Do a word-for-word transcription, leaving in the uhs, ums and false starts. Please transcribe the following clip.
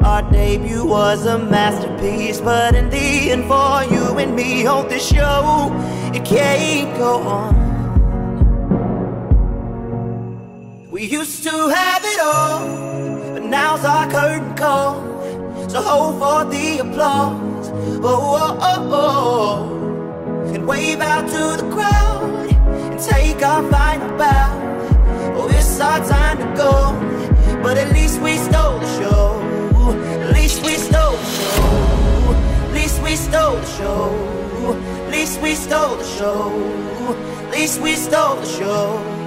Our debut was a masterpiece, but in the end, for you and me on this show, it can't go on. We used to have it all, but now's our curtain call. So hold for the applause, oh, oh, oh, oh. And wave out to the crowd and take our final bow. Oh, it's our time to go, but at least we stole the show. At least we stole the show. At least we stole the show. At least we stole the show. At least we stole the show.